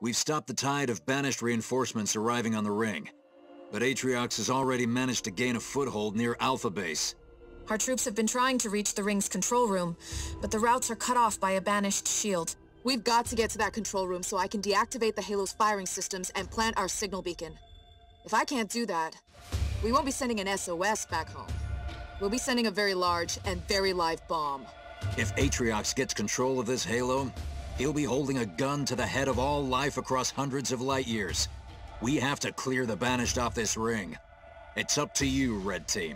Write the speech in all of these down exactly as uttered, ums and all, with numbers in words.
We've stopped the tide of banished reinforcements arriving on the ring. But Atriox has already managed to gain a foothold near Alpha Base. Our troops have been trying to reach the ring's control room, but the routes are cut off by a banished shield. We've got to get to that control room so I can deactivate the Halo's firing systems and plant our signal beacon. If I can't do that, we won't be sending an S O S back home. We'll be sending a very large and very live bomb. If Atriox gets control of this Halo, he'll be holding a gun to the head of all life across hundreds of light years. We have to clear the Banished off this ring. It's up to you, Red Team.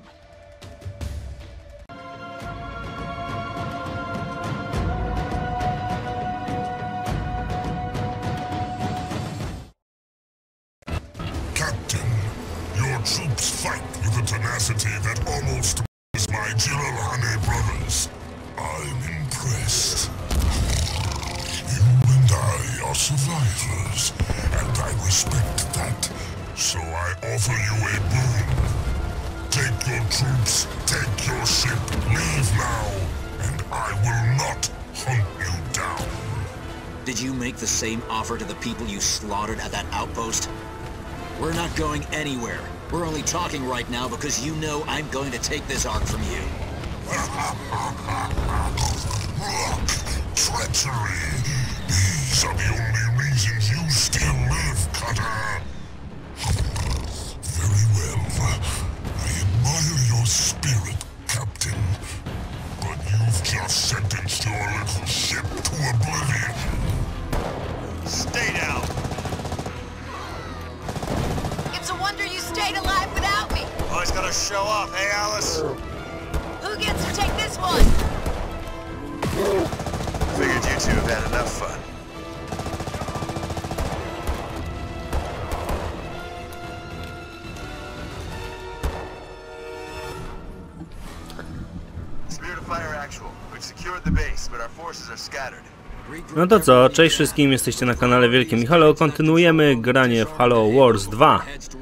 Captain, your troops fight with a tenacity that almost is my Jiralhane brothers. I'm impressed. You and I are survivors, and I respect that. So I offer you a boon. Take your troops, take your ship, leave now, and I will not hunt you down. Did you make the same offer to the people you slaughtered at that outpost? We're not going anywhere. We're only talking right now because you know I'm going to take this Ark from you. Look, treachery. These are the only reasons you still live, Cutter. Very well. I admire your spirit, Captain. But you've just sentenced your little ship to oblivion. Stay down. It's a wonder you stayed alive without me. Always gotta show off, hey Alice? Who gets to take this one? Figured you two have had enough fun. Spear to fire actual. We've secured the base, but our forces are scattered. No to co, cześć wszystkim, jesteście na kanale Wielkim Halo, kontynuujemy granie w Halo Wars dwa.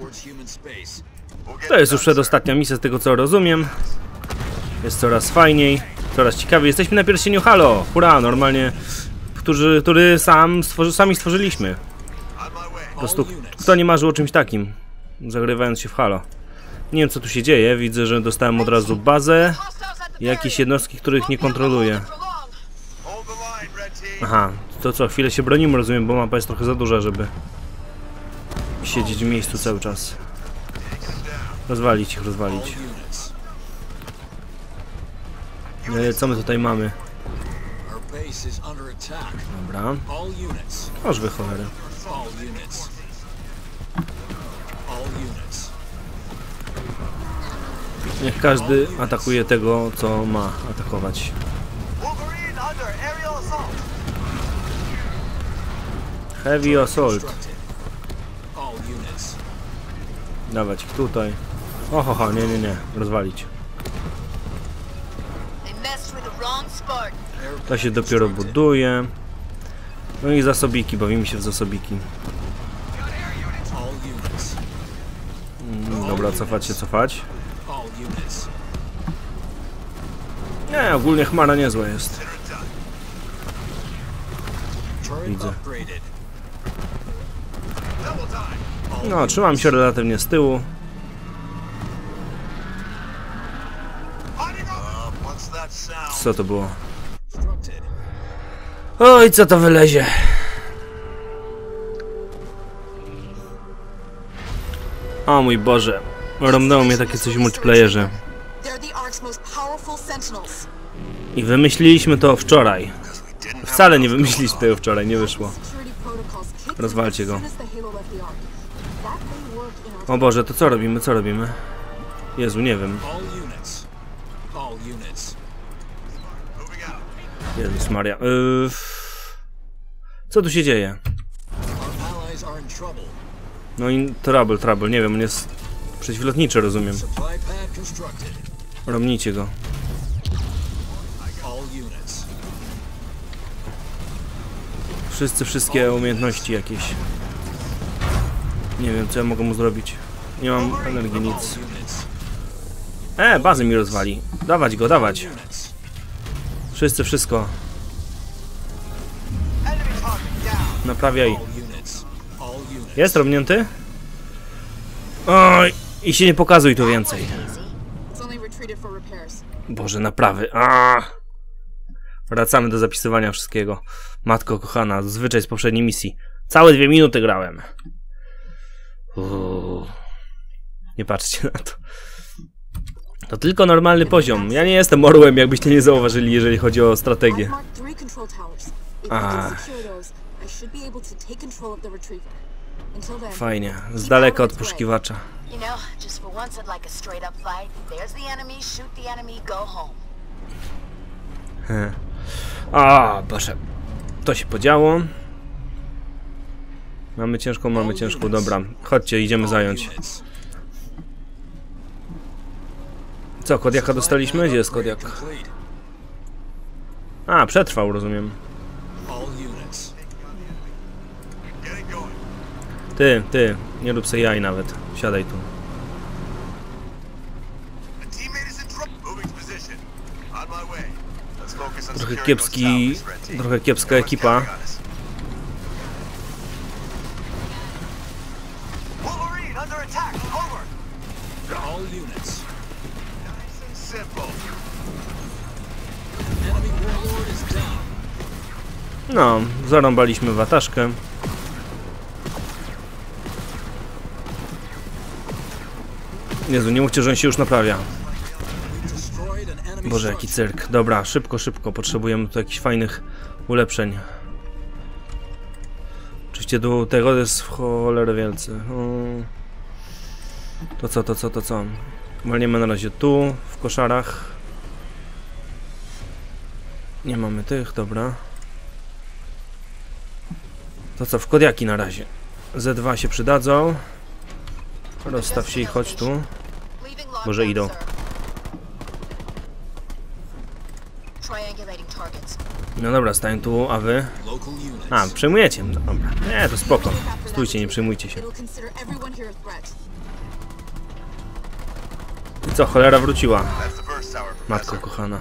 To jest już przedostatnia misja z tego co rozumiem. Jest coraz fajniej, coraz ciekawiej. Jesteśmy na pierścieniu Halo, hurra, normalnie, który, który sam stworzy, sami stworzyliśmy. Po prostu kto nie marzył o czymś takim, zagrywając się w Halo. Nie wiem co tu się dzieje, widzę, że dostałem od razu bazę i jakieś jednostki, których nie kontroluję. Aha, to co, chwilę się bronimy, rozumiem, bo mapa jest trochę za duża, żeby siedzieć w miejscu cały czas. Rozwalić ich, rozwalić. E, co my tutaj mamy? Dobra. Aż wy cholery. Niech każdy atakuje tego, co ma atakować. Heavy Assault. Dawać ich tutaj. Ohoho, nie, nie, nie. Rozwalić. To się dopiero buduje. No i zasobiki, bawimy się w zasobiki. Mm, dobra, cofać się, cofać. Nie, ogólnie chmara niezła jest. Widzę. No, trzymam się relatywnie z tyłu. Co to było? Oj, co to wylezie? O mój Boże. Rąbnęło mnie takie coś w multiplayerze. I wymyśliliśmy to wczoraj. Wcale nie wymyśliliśmy tego wczoraj, nie wyszło. Rozwalcie go. O Boże, to co robimy, co robimy? Jezu, nie wiem. Jezus Maria. Yy... Co tu się dzieje? No i trouble, trouble, nie wiem, on jest przeciwlotniczy, rozumiem. Romnijcie go. Wszyscy, wszystkie umiejętności jakieś. Nie wiem, co ja mogę mu zrobić. Nie mam energii, nic. E, bazy mi rozwali. Dawać go, dawać. Wszyscy, wszystko. Naprawiaj. Jest robnięty? Oj, i się nie pokazuj tu więcej. Boże, naprawy. A! Wracamy do zapisywania wszystkiego. Matko kochana, zwyczaj z poprzedniej misji. Całe dwie minuty grałem. Uuu. Nie patrzcie na to. To tylko normalny poziom. Ja nie jestem orłem, jakbyście nie zauważyli, jeżeli chodzi o strategię. A. Fajnie, z daleka od poszukiwacza. A, Boże. To się podziało. Mamy ciężką, mamy ciężką, dobra. Chodźcie, idziemy zająć. Co, Kodiaka dostaliśmy? Gdzie jest Kodiak? A, przetrwał, rozumiem. Ty, ty, nie rób sobie jaj nawet. Siadaj tu. Trochę kiepski, trochę kiepska ekipa. No, zarąbaliśmy wataszkę. Jezu, nie mówcie, że on się już naprawia. Boże, jaki cyrk. Dobra, szybko, szybko. Potrzebujemy tu jakichś fajnych ulepszeń. Oczywiście do tego jest w cholerę wielce. To co, to co, to co? Walniemy na razie tu, w koszarach. Nie mamy tych, dobra. To co, w Kodiaki na razie. Z dwa się przydadzą. Rozstaw się i chodź tu. Może idą. No dobra, stań tu, a wy? A, przejmujecie? No dobra. Nie, to spoko. Stójcie, nie przejmujcie się. I co, cholera wróciła? Matko kochana.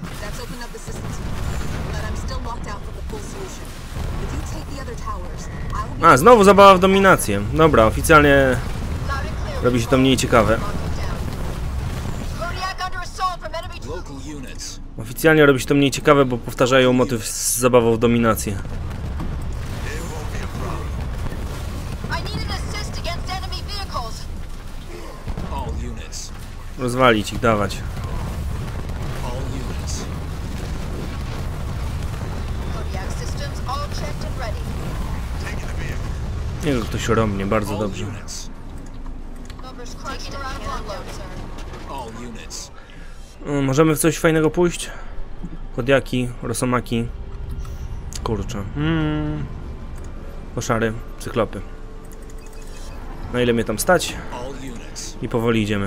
A, znowu zabawa w dominację. Dobra, oficjalnie robi się to mniej ciekawe. Oficjalnie robi się to mniej ciekawe, bo powtarzają motyw z zabawą w dominację. Rozwalić ich, dawać. Niego ktoś romnie, bardzo dobrze. Możemy w coś fajnego pójść? Kodiaki, rosomaki. Kurczę. Hmm. Koszary, cyklopy. Na ile mnie tam stać? I powoli idziemy.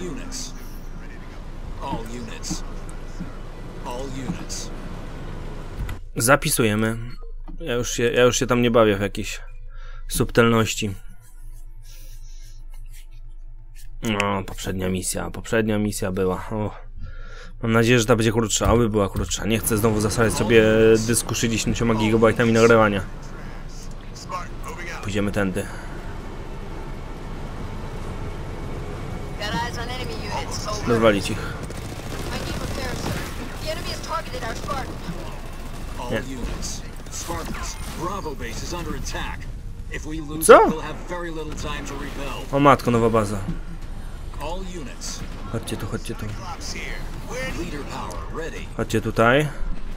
Zapisujemy. Ja już się, ja już się tam nie bawię w jakieś subtelności. No, poprzednia misja, poprzednia misja była. O. Mam nadzieję, że ta będzie krótsza, aby była krótsza. Nie chcę znowu zasalać sobie dysku sześćdziesięcioma gigabajtami nagrywania. Pójdziemy tędy. Rozwalić ich. Nie. Co? O matko, nowa baza. Chodźcie tu, chodźcie tu. Chodźcie tutaj.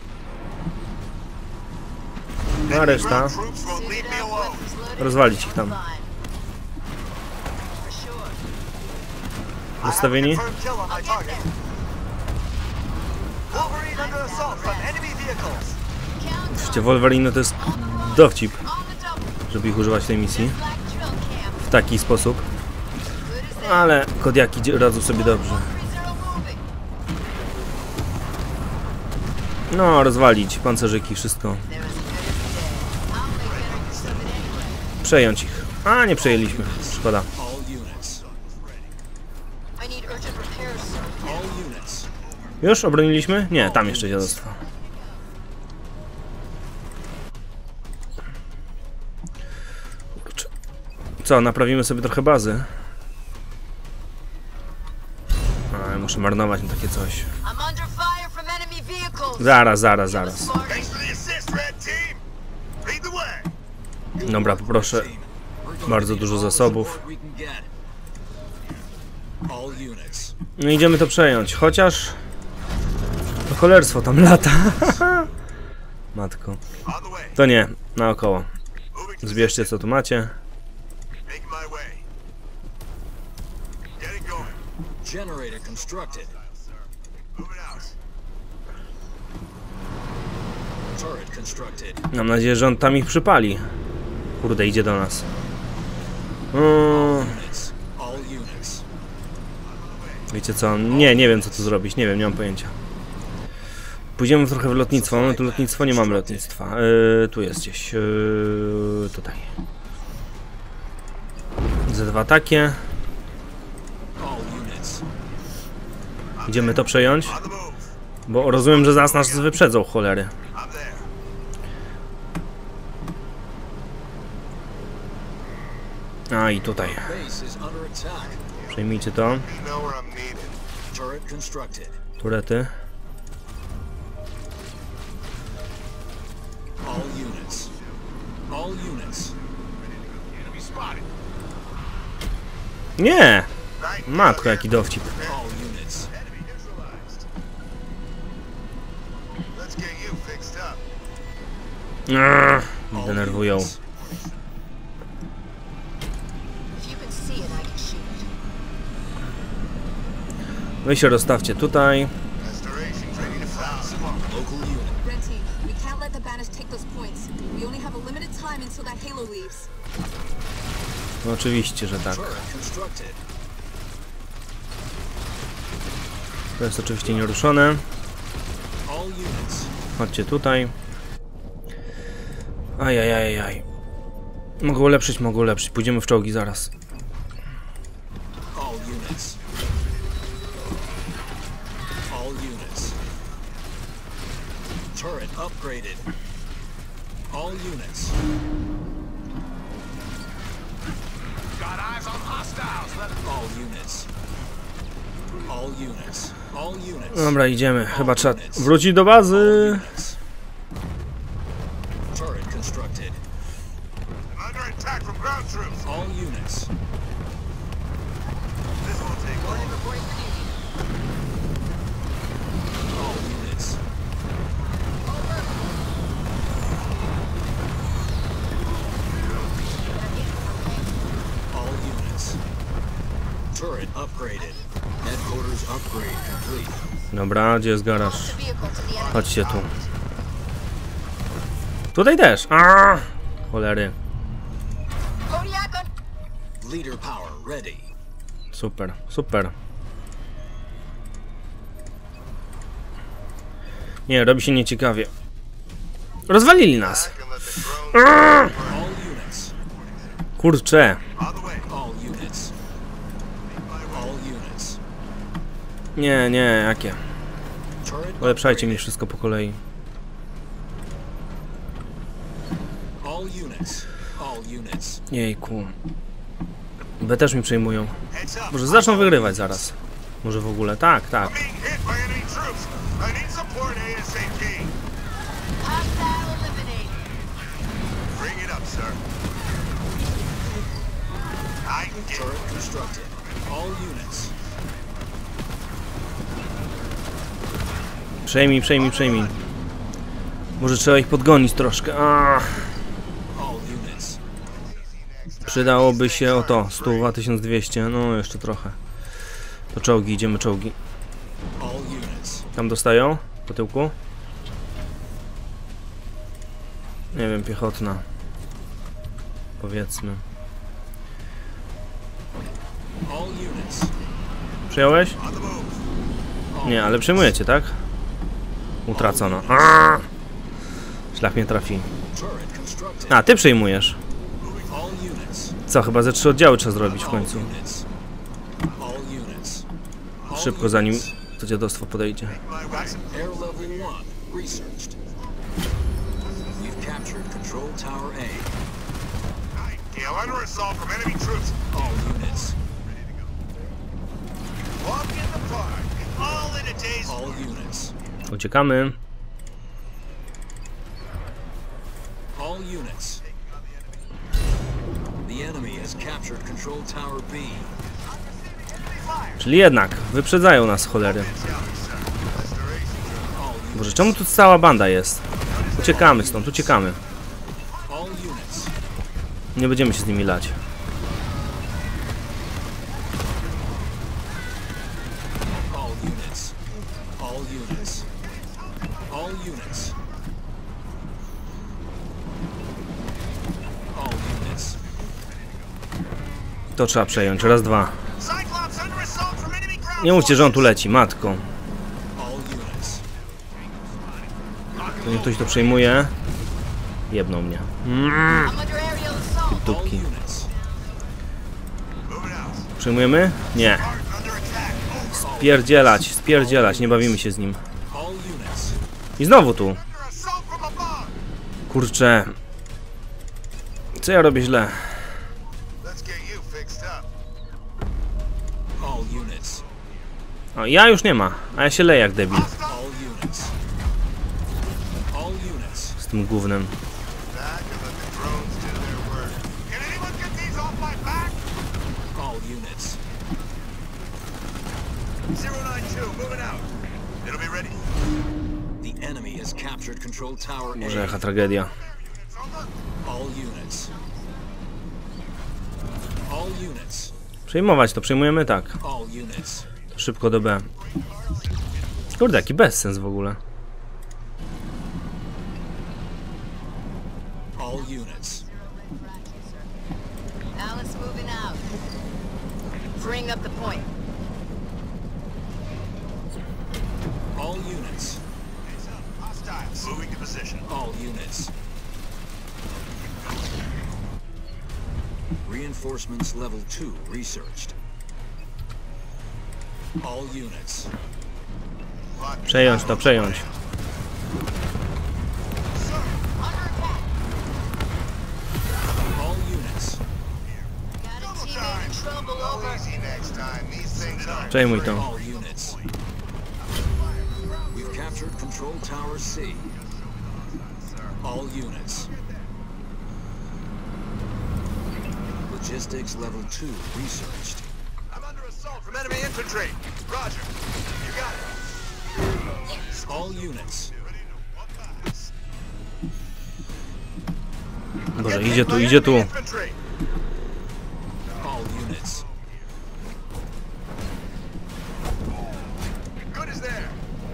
A reszta? Rozwalić ich tam. Ustawieni? Oczywiście Wolverine to jest dowcip, żeby ich używać w tej misji w taki sposób. Ale Kodiaki radzą sobie dobrze. No, rozwalić pancerzyki, wszystko. Przejąć ich. A, nie przejęliśmy. Szkoda. Już obroniliśmy? Nie, tam jeszcze dziadostwo. co, naprawimy sobie trochę bazy. A, muszę marnować na takie coś. Zaraz, zaraz, zaraz. Dobra, poproszę. Bardzo dużo zasobów. No idziemy to przejąć, chociaż... To cholerstwo tam lata. Matko. To nie, naokoło. Zbierzcie co tu macie. Mam nadzieję, że on tam ich przypali. Kurde, idzie do nas. O. Wiecie co? Nie, nie wiem co tu zrobić. Nie wiem, nie mam pojęcia. Pójdziemy trochę w lotnictwo. Mamy tu lotnictwo? Nie mamy lotnictwa. Yy, tu jest gdzieś. Yy, tutaj. Z dwa takie. Idziemy to przejąć. Bo rozumiem, że zaraz nas wyprzedzą, cholery. A i tutaj. Przejmijcie to. Turety. Nie! Matko, jaki dowcip. Aaaa, mnie denerwują. Wy się rozstawcie tutaj. No oczywiście, że tak. To jest oczywiście nieruszone. Chodźcie tutaj. Ajajajaj. Mogę ulepszyć, mogę ulepszyć. Pójdziemy w czołgi zaraz. Turret upgraded. All units. Got eyes on hostiles. All units. All units. All units. Dobra, idziemy. Chyba trzeba wrócić do bazy. Turret constructed. Under attack from ground troops. All units. This will take long. All units. Turret upgraded. Headquarters upgrade complete. Dobra, gdzie jest garaż? Chodźcie tu. Tutaj też. Aaaa! Cholery. Leader power ready. Super, super. Nie, robi się nieciekawie. Rozwalili nas. Aaaa! Kurczę. Nie, nie, jakie? Ulepszajcie mi wszystko po kolei. Jejku. B też mi przejmują. Może zaczną wygrywać zaraz. Może w ogóle. Tak, tak. Przejmij, przejmij, przejmij. Może trzeba ich podgonić troszkę. Aaaa. Przydałoby się o to. sto, tysiąc dwieście. No jeszcze trochę. To czołgi, idziemy czołgi. Tam dostają? Po tyłku? Nie wiem, piechotna. Powiedzmy. Przyjąłeś? Nie, ale przyjmujecie, tak? Utracono. Aaaa! Szlak mnie trafi. A, ty przejmujesz. Co, chyba ze trzy oddziały trzeba zrobić w końcu. Szybko, zanim to dziadostwo podejdzie. Gale, under assault from enemy troops. All units. Walk in the park. All in a day's All work. units. Uciekamy. All units. The enemy has captured Control Tower B. Czyli jednak, wyprzedzają nas, cholery. Boże, czemu tu cała banda jest? Uciekamy stąd, uciekamy. All units. Nie będziemy się z nimi lać. All units. All units. All units. All units. To trzeba przejąć, raz, dwa. Cyclops under assault from enemy ground. Nie mówcie, że on tu leci, matko. All units. To nie ktoś to przejmuje. Jebną mnie. I'm under aerial assault. All Dupki. units. Moving out. Przejmujemy? Nie. Under attack. Spierdzielać, spierdzielać, nie bawimy się z nim. All units. I znowu tu. Under assault from above. Kurczę. Co ja robię źle? Let's get you fixed up. All units. O, ja już nie ma, a ja się leję jak debil. All units. All units. Z tym gównem. Back and let the drones do their work. Can anyone get these off my back? All units. zero nine two, moving out. It'll be ready. The enemy has captured Control Tower Boże, A. jaka tragedia. All units. All units. Przejmować to, przejmujemy tak. All units. Szybko do B. Kurde, jaki bezsens w ogóle. All units. Alice moving out. Bring up the point. All units. Hostiles. Moving to position. All units. Reinforcements level two researched. All units. Przejąć to, przejąć. All units. Got a teammate in trouble, over. Easy next time. These things aren't. Przejmuj to. All units. We've captured Control Tower C. All units. Logistics level two researched. I'm under assault from enemy infantry. Roger. You got it. All units. Boże, idzie tu, idzie tu. Infantry. All units. Good as there.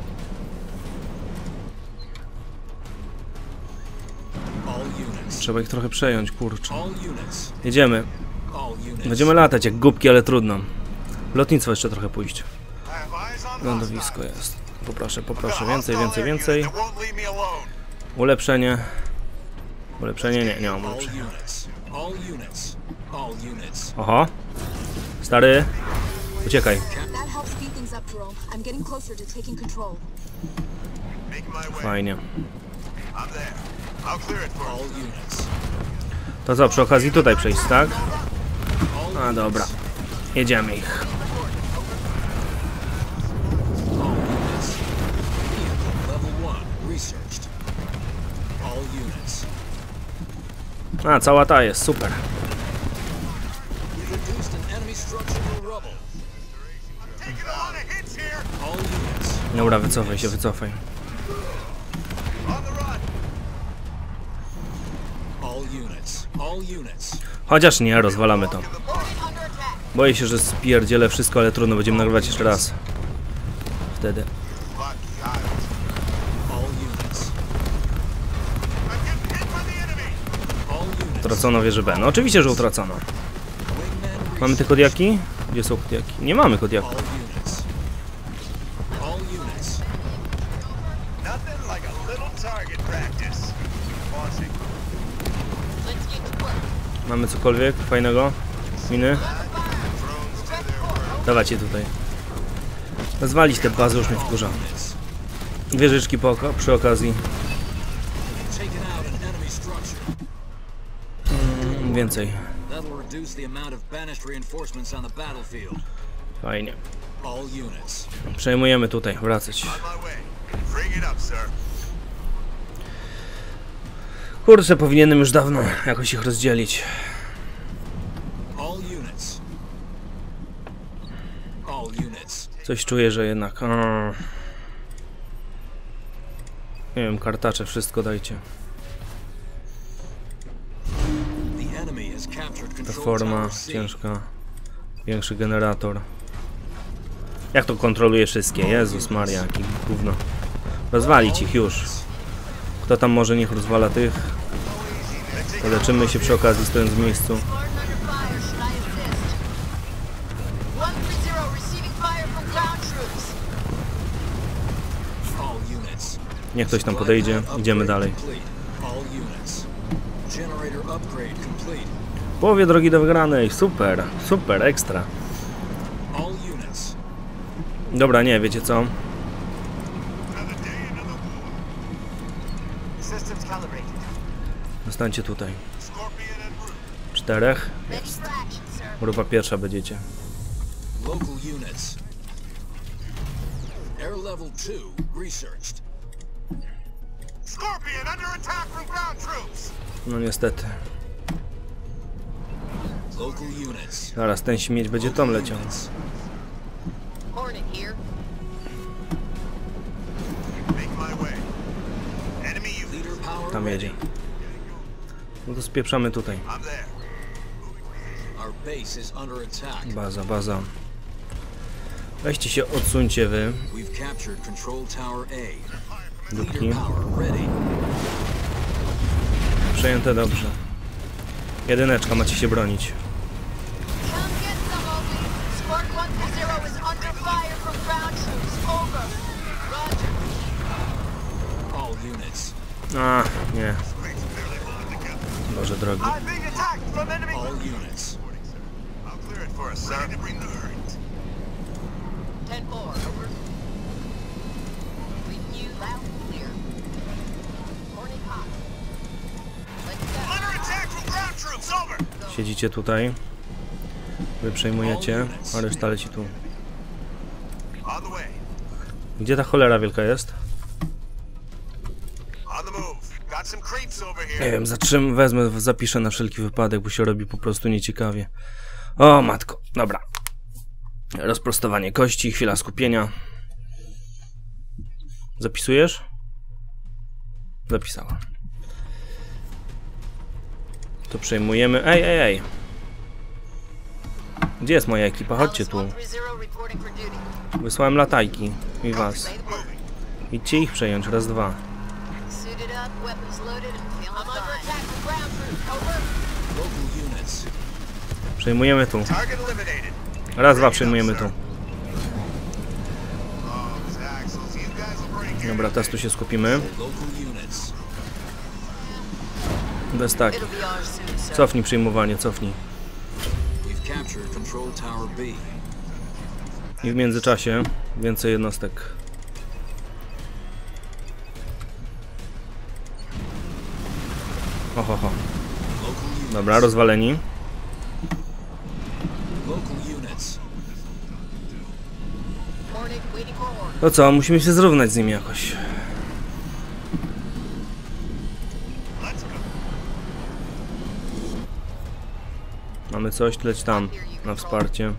All units. Trzeba ich trochę przejąć, kurczę. All units. Jedziemy. All units. Będziemy latać jak głupki, ale trudno. Lotnictwo jeszcze trochę pójść. I have eyes on Lądowisko jest. Poproszę, poproszę. Więcej, więcej, więcej. That won't leave me alone. Ulepszenie. Ulepszenie? Nie, nie mam All ulepszenia. units. All units. All units. Oho. Stary. Uciekaj. That helps speed things up, Jerome. I'm getting closer to taking control. Making my way. Fajnie. I'm there. I'll clear it for All you. units. To co, przy okazji tutaj przejść, tak? A dobra. Jedziemy ich. All units. Vehicle level one researched. All units. A, cała ta jest, super. We've reduced an enemy structure to rubble. Taking a lot of hits here. All units. Dobra, wycofaj się, wycofaj. On the run. All units. All units. Chociaż nie, rozwalamy to. Under attack. Boję się, że spierdzielę wszystko, ale trudno, będziemy nagrywać jeszcze raz. Wtedy. Lucky eyes. All units. I'm getting hit by the enemy. All units. Utracono wieżę B. No oczywiście, że utracono. Wingmen Mamy te kodiaki? Gdzie są kodiaki? Nie mamy kodiaków. All units. All units. Nothing like a little target practice. Launching. Let's get to work. Mamy cokolwiek fajnego? Miny? Dawajcie tutaj. Rozwalić te bazy, już mnie wkurza. Wieżyczki po oko przy okazji. Taken out an enemy structure. Mm, więcej. That'll reduce the amount of banished reinforcements on the battlefield. Fajnie. All units. Przejmujemy tutaj, wracać. On my way. Bring it up, sir. Kurczę, powinienem już dawno jakoś ich rozdzielić. All units. All units. Coś czuję, że jednak... O. Nie wiem, kartacze, wszystko dajcie. The enemy has captured Ta control forma tower C. ciężka. Większy generator. Jak to kontroluje wszystkie? Jezus Maria, jaki gówno. Rozwalić ich już. Kto tam może niech rozwala tych? Leczymy się przy okazji, stojąc w miejscu. Spartan under fire. Should I assist? one three zero receiving fire from ground troops. All units. Niech ktoś tam podejdzie. Idziemy dalej. All units. Generator upgrade complete. W połowie drogi do wygranej. Super, super, ekstra. All units. Dobra, nie, wiecie co? Another day, another war. Systems calibrated. Zostańcie tutaj. Scorpion and Brute. Czterech. Ready for action, sir. Grupa pierwsza będziecie. Local units. Air level two researched. Scorpion under attack from ground troops. No niestety. Local units. Zaraz ten śmieć będzie tam leciał. Units. Hornet here. Make my way. Enemy unit. Leader power Tam jedzie. ready. No to spieprzamy tutaj. I'm there. Our base is under attack. Baza, baza. Weźcie się, odsuńcie wy. We've captured control tower A. Dupki. Leader power ready. Przejęte dobrze. Jedyneczka, macie się bronić. Come get some, Obi. Spark one three zero is under fire from ground troops. Over. Roger. All units. A, nie. Boże drogi. I'm being attacked from enemy. All units. I'll clear it for us, sir. Ready to bring the hurt. ten four. Over. Reading you loud and clear. Hornet hot. Let's go. Under attack from ground troops. Over. Siedzicie tutaj. Wy przejmujecie, a reszta leci tu. On the way. Gdzie ta cholera wielka jest? On the move. Got some creeps over here. Nie wiem, za czym wezmę, zapiszę na wszelki wypadek, bo się robi po prostu nieciekawie. O matko, dobra. Rozprostowanie kości, chwila skupienia. Zapisujesz? Zapisała. To przejmujemy. Ej, ej, ej. Gdzie jest moja ekipa? Chodźcie tu. one three zero reporting for duty. Wysłałem latajki i was. Say the word. Idźcie ich przejąć, raz, dwa. Suited up, weapons loaded, and feeling I'm under attack from ground troops. Over. Local units. Przejmujemy tu. Target eliminated. Raz, dwa przejmujemy tu. Oh, those axles. You guys will break it. Dobra, teraz tu się skupimy. Local units. Bez taki. It'll be ours soon, sir. Cofnij przyjmowanie, cofnij. We've captured control tower B. I w międzyczasie więcej jednostek. Oho, ho. Local units. Dobra, rozwaleni. Local units. Hornet waiting for order. To co, musimy się zrównać z nimi jakoś. Let's go. Mamy coś, leć tam na wsparcie.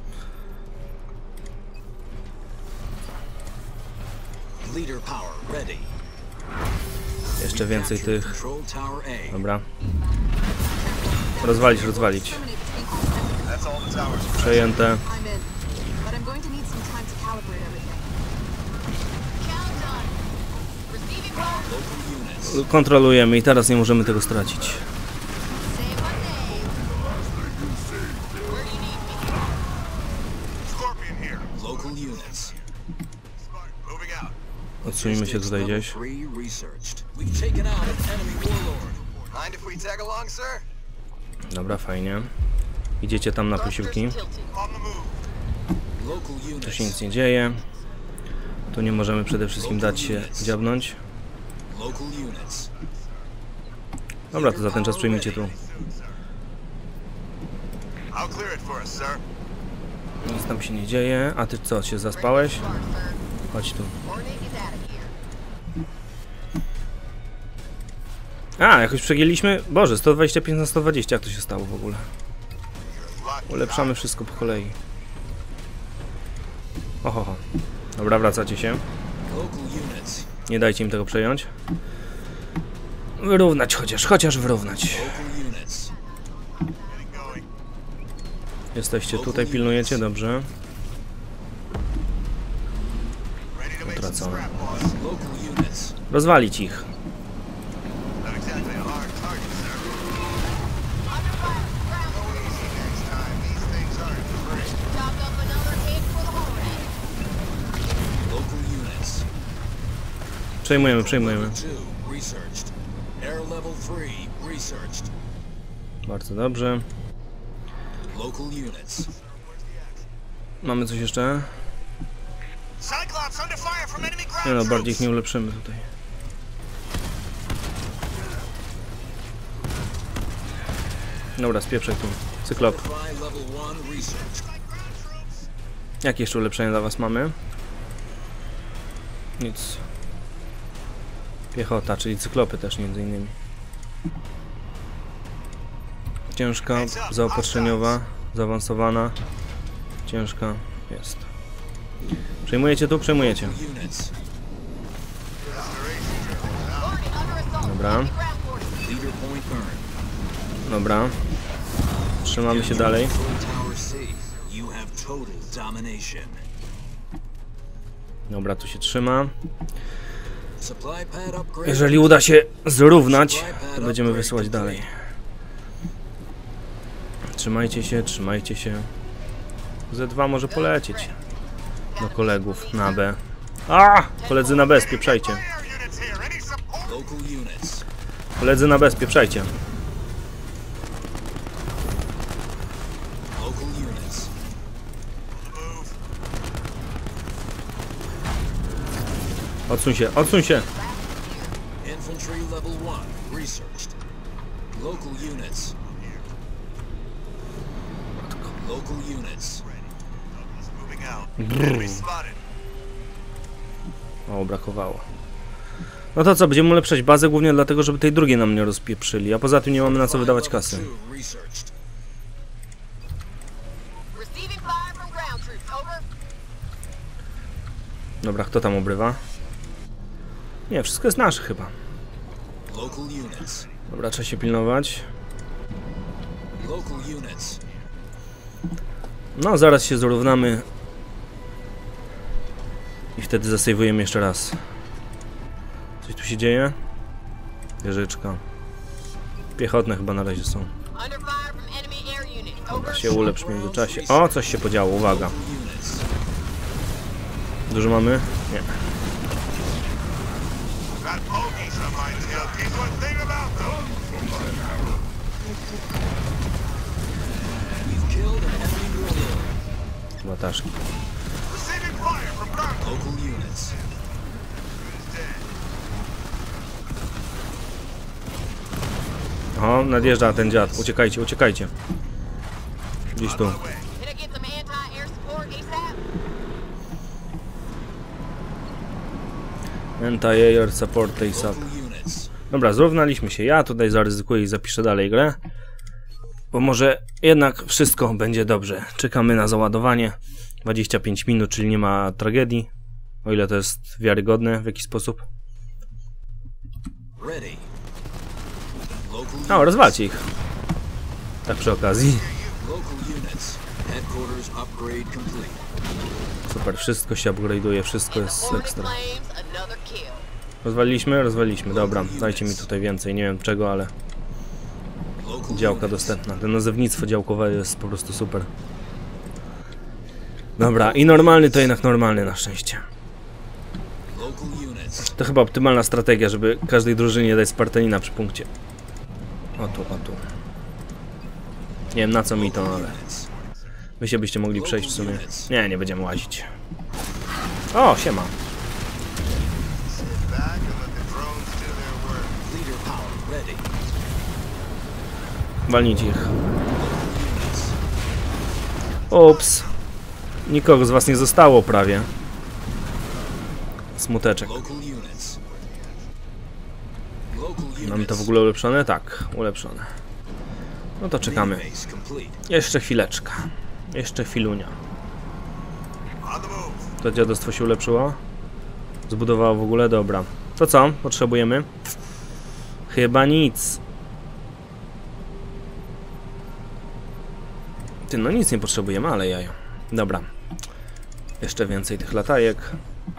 Leader power ready. Jeszcze więcej tych. Control tower A. Dobra. Rozwalić, rozwalić. That's all the towers. Przejęte. I'm in. But I'm going to need some time to calibrate everything. Count on. Receiving roll. Local units. Kontrolujemy i teraz nie możemy tego stracić. Say my name. Where do you need me? Scorpion here. Local units. Moving out. Odsuńmy się tutaj Level gdzieś. three researched. We've taken out an enemy warlord. Mind if we tag along, sir? Dobra, fajnie. Idziecie tam na posiłki. Clusters tilting. On the move. Local Tu units. się nic nie dzieje. Tu nie możemy przede wszystkim dać się dziabnąć. Local units. Dobra, to za ten czas przyjmijcie tu. I'll clear it for us, sir. Nic tam się nie dzieje. A ty co, się zaspałeś? Chodź tu. A, jakoś przegięliśmy? Boże, sto dwadzieścia pięć na sto dwadzieścia. Jak to się stało w ogóle? Ulepszamy wszystko po kolei. Oho, dobra, wracacie się. Nie dajcie im tego przejąć. Wyrównać chociaż, chociaż wyrównać. Jesteście tutaj, pilnujecie, dobrze. Utracone. Rozwalić ich. Przejmujemy, przejmujemy. Bardzo dobrze. Mamy coś jeszcze? Nie no, bardziej ich nie ulepszymy tutaj. Dobra, spieprzaj tu. Cyklop. Jakie jeszcze ulepszenia dla was mamy? Nic. Piechota, czyli cyklopy też między innymi. Ciężka, zaopatrzeniowa, zaawansowana. Ciężka, jest. Przejmujecie tu? Przejmujecie. Dobra. Dobra. Trzymamy się dalej. Dobra, tu się trzyma. Jeżeli uda się zrównać, to będziemy wysyłać dalej. Trzymajcie się, trzymajcie się. Z dwa może polecieć do kolegów na B. A! Koledzy na B, spieprzajcie. Koledzy na B, spieprzajcie. Odsuń się, odsuń się! Brrr. O, brakowało. No to co, będziemy ulepszać bazę głównie dlatego, żeby tej drugiej nam nie rozpieprzyli, a poza tym nie mamy na co wydawać kasy. Dobra, kto tam obrywa? Nie, wszystko jest nasze chyba. Dobra, trzeba się pilnować. No, zaraz się zrównamy. I wtedy zasejwujemy jeszcze raz. Coś tu się dzieje? Wieżyczka. Piechotne chyba na razie są. Dobra, się ulepsz w międzyczasie. O, coś się podziało, uwaga. Dużo mamy? Nie. Łataszki. O, nadjeżdża ten dziad. Uciekajcie, uciekajcie. Gdzieś tu. Anti-air support ASAP. Dobra, zrównaliśmy się. Ja tutaj zaryzykuję i zapiszę dalej grę. Bo może jednak wszystko będzie dobrze. Czekamy na załadowanie. dwadzieścia pięć minut, czyli nie ma tragedii. O ile to jest wiarygodne w jakiś sposób. O, rozwalcie ich. Tak przy okazji. Super, wszystko się upgrade'uje, wszystko jest ekstra. Rozwaliliśmy? Rozwaliliśmy, dobra. Dajcie mi tutaj więcej, nie wiem czego, ale... Działka dostępna. To nazewnictwo działkowe jest po prostu super. Dobra, i normalny to jednak normalny na szczęście. To chyba optymalna strategia, żeby każdej drużynie dać Spartanina przy punkcie. O tu, o tu. Nie wiem na co mi to, ale... Wy się byście mogli przejść w sumie. Nie, nie będziemy łazić. O, siema. Walnijcie ich. Ups. Nikogo z was nie zostało prawie. Smuteczek. Mamy to w ogóle ulepszone? Tak, ulepszone. No to czekamy. Jeszcze chwileczka. Jeszcze chwilunia. To dziadostwo się ulepszyło? Zbudowało w ogóle? Dobra. To co? Potrzebujemy? Chyba nic. Ty, no nic nie potrzebujemy, ale jajo. Dobra. Jeszcze więcej tych latajek.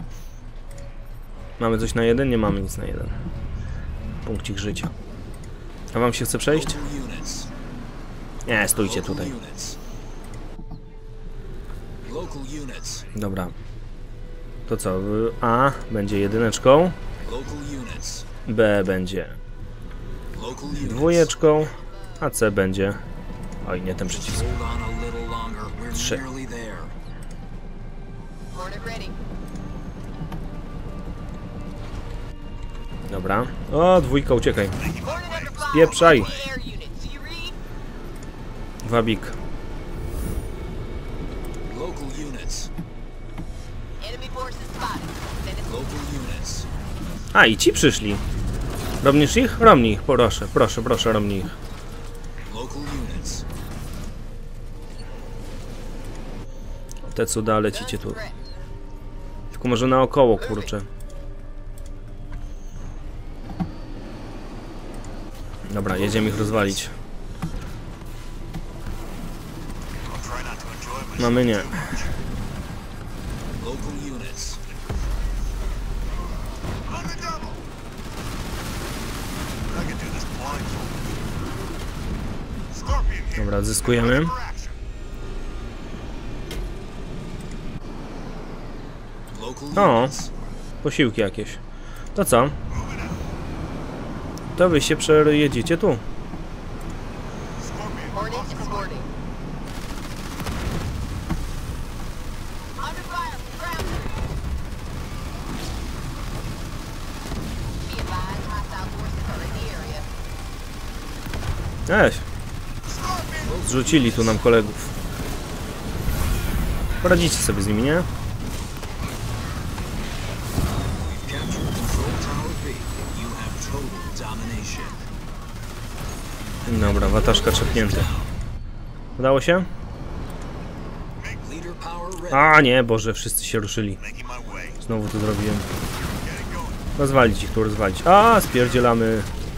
Mamy coś na jeden? Nie mamy nic na jeden. Punkcik życia. A wam się chce przejść? Nie, stójcie tutaj. Dobra. To co? A będzie jedyneczką. B będzie dwójeczką. A C będzie... Oj, nie ten przycisk. Trzy. Dobra. O, dwójka, uciekaj. Spieprzaj. Wabik. A, i ci przyszli. Romnisz ich? Romnij ich, proszę, proszę, proszę, romnij ich. Te cuda, lecicie tu. Tylko może naokoło, kurczę. Dobra, jedziemy ich rozwalić. Mamy nie. Dobra, zyskujemy. O, posiłki jakieś. To co? To wy się przejedziecie tu. Eś. Zrzucili tu nam kolegów. Poradzicie sobie z nimi, nie? Dobra, wataszka trzepnięty. Udało się? A nie, Boże, wszyscy się ruszyli. Znowu to zrobiłem. Rozwalić ich tu, rozwalić. A, spierdzielamy.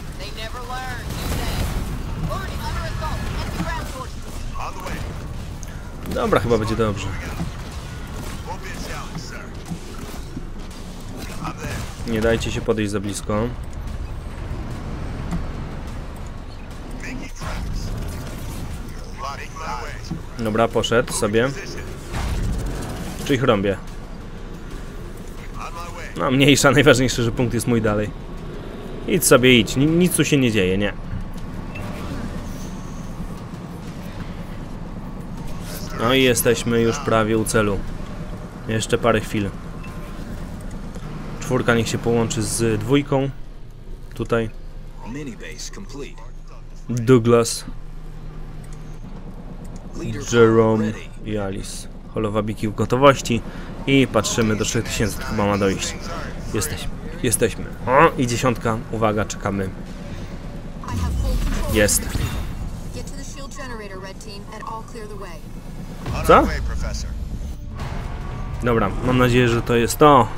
Dobra, chyba będzie dobrze. Nie dajcie się podejść za blisko. Dobra, poszedł sobie. Czy ich rąbię? No, mniejsza, najważniejsze, że punkt jest mój dalej. Idź sobie, idź. Nic tu się nie dzieje, nie. No i jesteśmy już prawie u celu. Jeszcze parę chwil. Czwórka niech się połączy z dwójką. Tutaj. Douglas. Jerome i Alice. Holowabiki w gotowości. I patrzymy do trzech tysięcy. Chyba ma dojść. Jesteśmy. Jesteśmy. O, i dziesiątka. Uwaga, czekamy. Jest. Co? Dobra, mam nadzieję, że to jest to.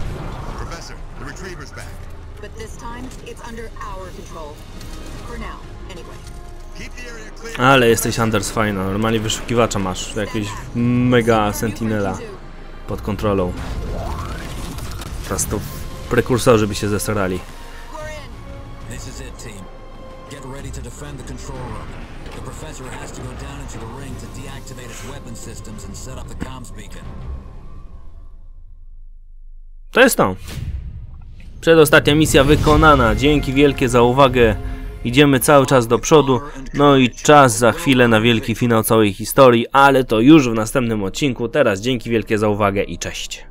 Ale jesteś Anders fajna. Normalnie wyszukiwacza masz. Jakiegoś mega sentinela pod kontrolą. Teraz to prekursorzy by się zesrali. To jest to. Przedostatnia misja wykonana. Dzięki wielkie za uwagę. Idziemy cały czas do przodu. No i czas za chwilę na wielki finał całej historii, ale to już w następnym odcinku. Teraz dzięki wielkie za uwagę i cześć.